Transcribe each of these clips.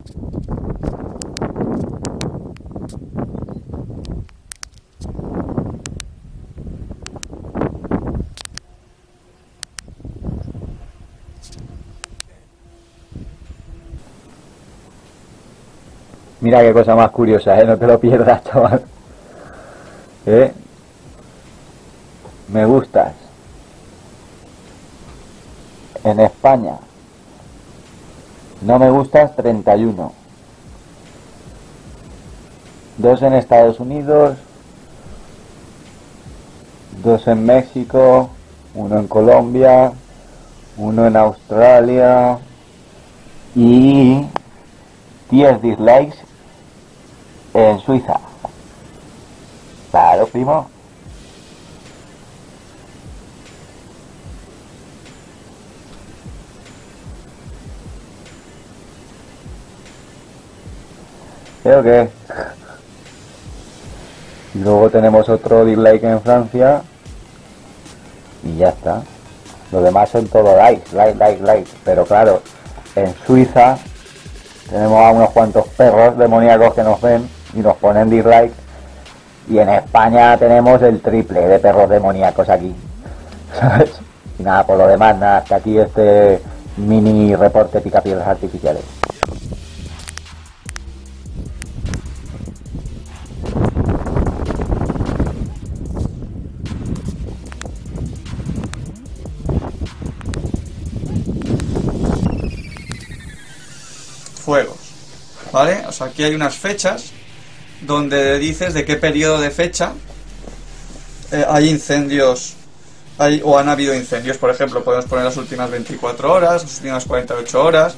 Mira qué cosa más curiosa, no te lo pierdas, chaval. Me gustas. En España. No me gustas 31. 2 en Estados Unidos. 2 en México. 1 en Colombia. 1 en Australia. Y 10 dislikes en Suiza. Claro, primo. Creo que. Y luego tenemos otro dislike en Francia. Y ya está. Lo demás son todo like. Pero claro, en Suiza tenemos a unos cuantos perros demoníacos que nos ven y nos ponen dislike. Y en España tenemos el triple de perros demoníacos aquí. ¿Sabes? Y nada, por lo demás, nada, hasta aquí este mini reporte picapiedras artificiales. Fuegos, ¿vale? O sea, aquí hay unas fechas donde dices de qué periodo de fecha hay incendios, o han habido incendios. Por ejemplo, podemos poner las últimas 24 horas, las últimas 48 horas.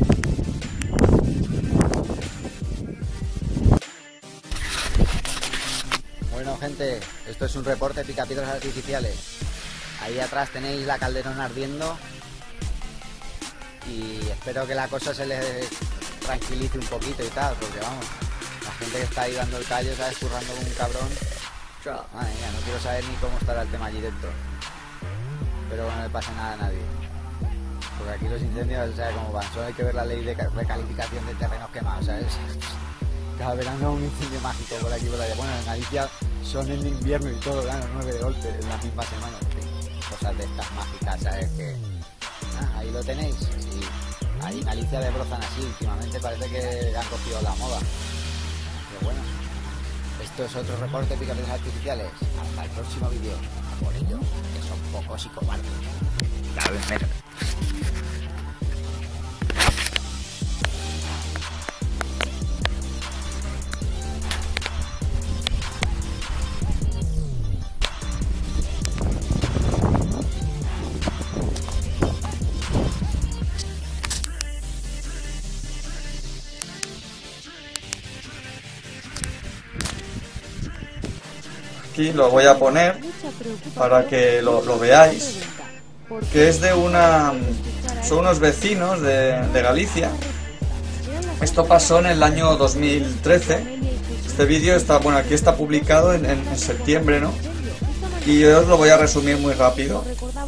Bueno, gente, esto es un reporte picapiedras artificiales. Ahí atrás tenéis la Calderón ardiendo. Y espero que la cosa se les tranquilice un poquito y tal, porque vamos, la gente que está ahí dando el callo, ¿sabes? Currando como un cabrón. Madre mía, no quiero saber ni cómo estará el tema allí dentro. Pero bueno, no le pase nada a nadie. Porque aquí los incendios, o sea, como van, solo hay que ver la ley de recalificación de terrenos quemados, ¿sabes? Cada verano un incendio mágico por aquí por allá. Bueno, en Galicia son en invierno y todo, dan los 9 de golpe en la misma semana. Cosas de estas mágicas, ¿sabes? Que ahí lo tenéis. Sí. Ahí en Galicia debrozan así. Últimamente parece que han cogido la moda. Pero bueno, esto es otro reporte de picapiedras artificiales. Hasta el próximo vídeo. Por ello, que son pocos y cobardes. Aquí lo voy a poner para que lo veáis, que es de son unos vecinos de Galicia. Esto pasó en el año 2013. Este vídeo está, bueno, aquí está publicado en septiembre, ¿no? Y yo os lo voy a resumir muy rápido,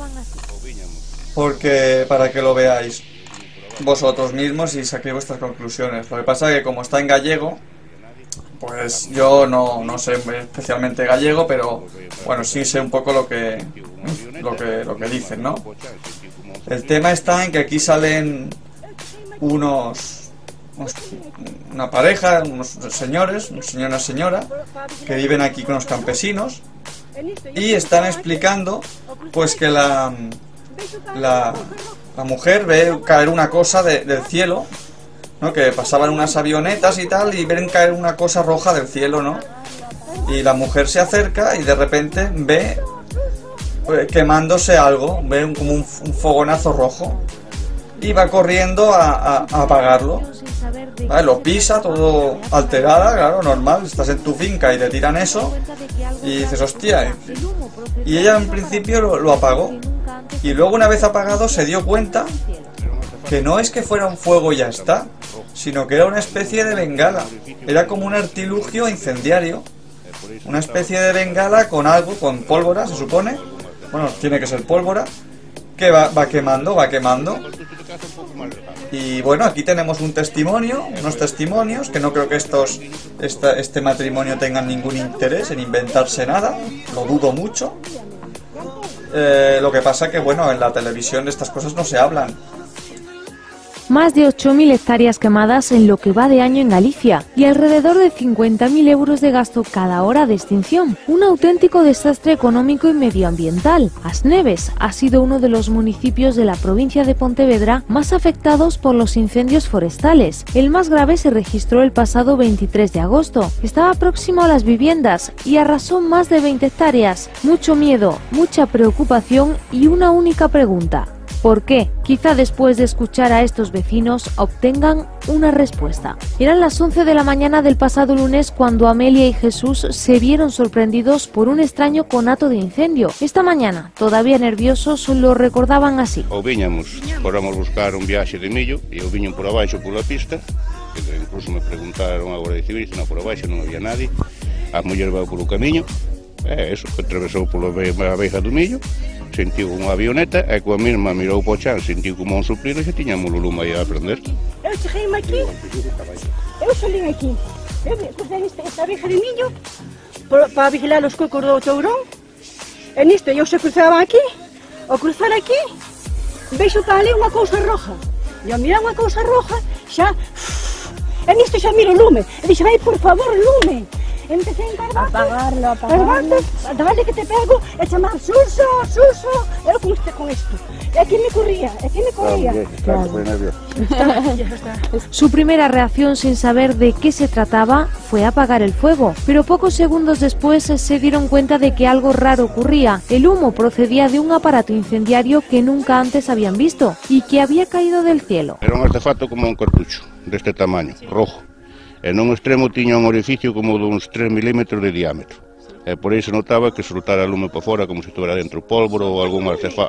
porque para que lo veáis vosotros mismos y saquéis vuestras conclusiones. Lo que pasa es que como está en gallego, pues yo no sé especialmente gallego, pero bueno, sí sé un poco lo que dicen, ¿no? El tema está en que aquí salen una pareja, unos señores, un señor y una señora, que viven aquí con los campesinos, y están explicando pues que la mujer ve caer una cosa del cielo, ¿no? Que pasaban unas avionetas y tal, y ven caer una cosa roja del cielo, ¿no? Y la mujer se acerca y de repente ve quemándose algo, ve como un fogonazo rojo, y va corriendo a apagarlo. ¿Vale? Lo pisa, todo alterada, claro, normal, estás en tu finca y te tiran eso, y dices, hostia, y ella en principio lo apagó, y luego una vez apagado se dio cuenta que no es que fuera un fuego y ya está, sino que era una especie de bengala. Era como un artilugio incendiario, una especie de bengala con algo, con pólvora, se supone. Bueno, tiene que ser pólvora, que va quemando. Y bueno, aquí tenemos un testimonio, unos testimonios, que no creo que este matrimonio tengan ningún interés en inventarse nada, lo dudo mucho. Lo que pasa que, bueno, en la televisión estas cosas no se hablan. Más de 8.000 hectáreas quemadas en lo que va de año en Galicia y alrededor de 50.000 euros de gasto cada hora de extinción. Un auténtico desastre económico y medioambiental. Asneves ha sido uno de los municipios de la provincia de Pontevedra más afectados por los incendios forestales. El más grave se registró el pasado 23 de agosto. Estaba próximo a las viviendas y arrasó más de 20 hectáreas. Mucho miedo, mucha preocupación y una única pregunta. ¿Por qué? Quizá después de escuchar a estos vecinos obtengan una respuesta. Eran las 11 de la mañana del pasado lunes cuando Amelia y Jesús se vieron sorprendidos por un extraño conato de incendio. Esta mañana, todavía nerviosos, lo recordaban así. O viñamos, fóramos buscar un viaxe de millo e o viñan por abaixo pola pista, que incluso me preguntaron agora de civil, se non por abaixo non había nadie. A muller veu polo camiño, eso, atravesou pola beira do millo, sentiu unha avioneta e coa mesma mirou para o chan, sentiu como un supliro e xa tiñamos o lume aí a aprender. Eu cheguei-me aquí, eu salín aquí, eu cruzei esta abeja de millo para vigilar os cocos do tourón, e nisto eu se cruzaba aquí, ao cruzar aquí, veixo para ali unha cousa roja, e ao mirar unha cousa roja, xa, e nisto xa miro o lume, e dixo, vai, por favor, lume. Empecé a encargarte, dale que te pego, e chamar Suso, eu con isto. E aquí me corría. Su primera reacción sin saber de qué se trataba fue apagar el fuego, pero pocos segundos después se dieron cuenta de que algo raro ocurría. El humo procedía de un aparato incendiario que nunca antes habían visto y que había caído del cielo. Era un artefacto como un cartucho, deste tamaño, rojo. En un extremo tiña un orificio como duns 3 milímetros de diámetro. E por aí se notaba que soltara lume para fora como se estuviera dentro pólvora ou algún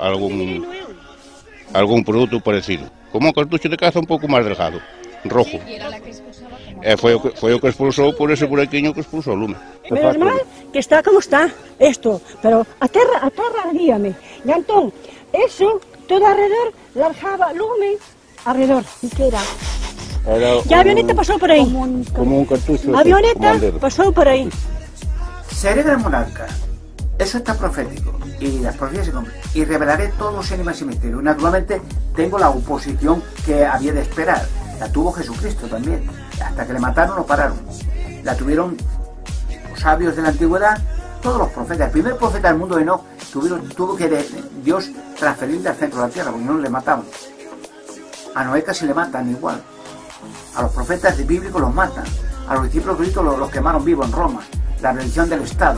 produto parecido. Como un cartucho de caza un pouco máis delgado, rojo. E foi o que expulsou por ese buraquiño que expulsou o lume. Menos mal que está como está isto, pero a terra ardíame. E entón, eso, todo alrededor, largaba lume alrededor. E que era? Ya a avioneta pasó por ahí. Como un cartucho. La avioneta pasó por ahí. Seré gran monarca. Eso está profético. Y las profecías se cumplen. Y revelaré todos los enigmas y misterios. Naturalmente, tengo la oposición que había de esperar. La tuvo Jesucristo también. Hasta que le mataron, lo pararon. La tuvieron los sabios de la antigüedad, todos los profetas. El primer profeta del mundo, Enoc, tuvo que Dios transferirle al centro de la tierra, porque no le mataban. A Noé casi le matan igual. A los profetas bíblicos los matan. A los discípulos de Cristo los quemaron vivos en Roma. La religión del Estado.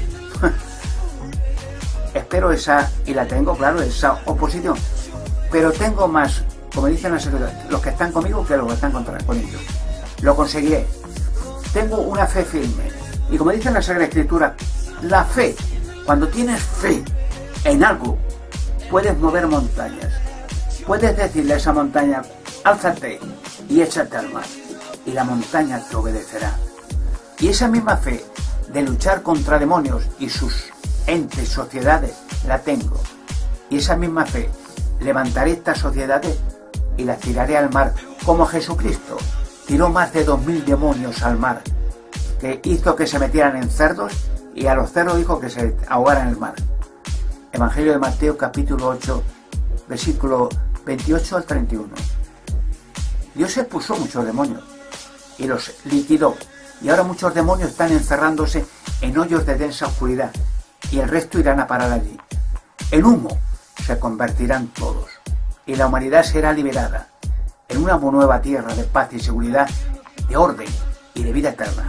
Espero esa, y la tengo, claro, esa oposición. Pero tengo más, como dicen los que están conmigo, que los que están con ellos. Lo conseguiré. Tengo una fe firme. Y como dice la Sagrada Escritura, la fe, cuando tienes fe en algo, puedes mover montañas. Puedes decirle a esa montaña, álzate y échate al mar, y la montaña te obedecerá. Y esa misma fe de luchar contra demonios y sus entes, sociedades, la tengo. Y esa misma fe, levantaré estas sociedades y las tiraré al mar, como Jesucristo tiró más de 2000 demonios al mar, que hizo que se metieran en cerdos y a los cerdos dijo que se ahogaran en el mar. Evangelio de Mateo, capítulo 8, versículo 28 al 31. Dios expulsó muchos demonios y los liquidó. Y ahora muchos demonios están encerrándose en hoyos de densa oscuridad y el resto irán a parar allí. En humo se convertirán todos y la humanidad será liberada en una nueva tierra de paz y seguridad, de orden y de vida eterna.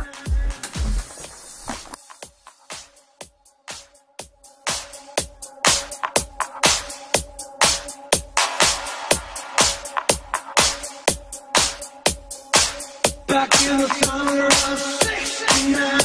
Back in the summer of '69